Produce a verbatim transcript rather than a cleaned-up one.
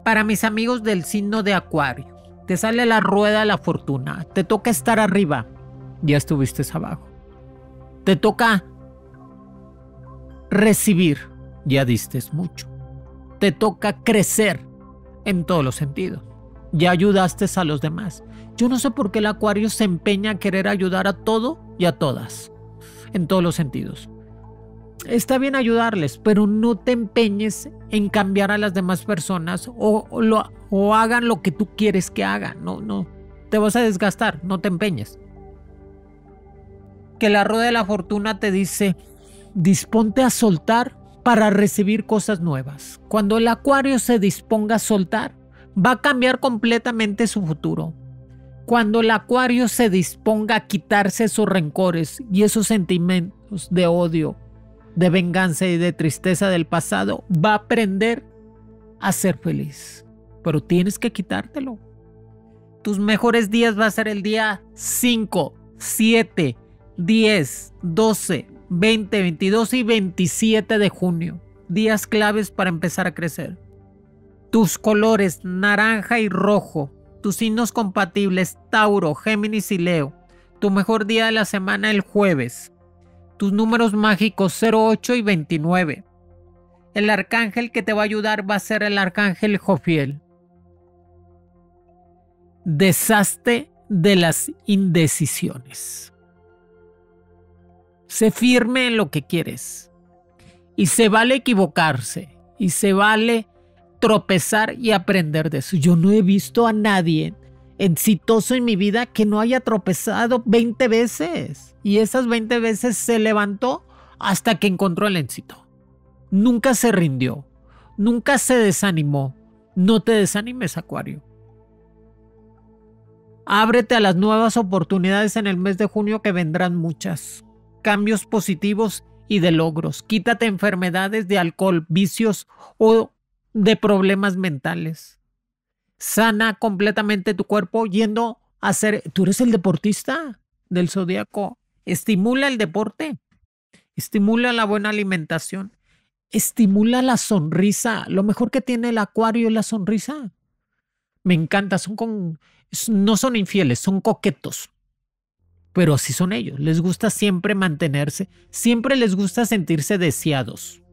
Para mis amigos del signo de Acuario, te sale la rueda de la fortuna. Te toca estar arriba. Ya estuviste abajo. Te toca recibir. Ya diste mucho. Te toca crecer en todos los sentidos. Ya ayudaste a los demás. Yo no sé por qué el Acuario se empeña a querer ayudar a todo y a todas. En todos los sentidos. Está bien ayudarles, pero no te empeñes en cambiar a las demás personas o, o, lo, o hagan lo que tú quieres que hagan. No, no. Te vas a desgastar, no te empeñes. Que la rueda de la fortuna te dice, disponte a soltar para recibir cosas nuevas. Cuando el Acuario se disponga a soltar, va a cambiar completamente su futuro. Cuando el Acuario se disponga a quitarse esos rencores y esos sentimientos de odio, de venganza y de tristeza del pasado, va a aprender a ser feliz. Pero tienes que quitártelo. Tus mejores días va a ser el día cinco, siete, diez, doce, veinte, veintidós y veintisiete de junio. Días claves para empezar a crecer. Tus colores naranja y rojo. Tus signos compatibles Tauro, Géminis y Leo. Tu mejor día de la semana el jueves. Tus números mágicos cero, ocho y veintinueve. El arcángel que te va a ayudar va a ser el arcángel Jofiel. Deshazte de las indecisiones. Sé firme en lo que quieres. Y se vale equivocarse. Y se vale tropezar y aprender de eso. Yo no he visto a nadie exitoso en mi vida que no haya tropezado veinte veces. Y esas veinte veces se levantó hasta que encontró el éxito. Nunca se rindió. Nunca se desanimó. No te desanimes, Acuario. Ábrete a las nuevas oportunidades en el mes de junio, que vendrán muchas. Cambios positivos y de logros. Quítate enfermedades de alcohol, vicios o de problemas mentales. Sana completamente tu cuerpo yendo a hacer... Tú eres el deportista del zodiaco. Estimula el deporte. Estimula la buena alimentación. Estimula la sonrisa. Lo mejor que tiene el Acuario es la sonrisa. Me encanta. Son con... No son infieles, son coquetos. Pero así son ellos. Les gusta siempre mantenerse. Siempre les gusta sentirse deseados.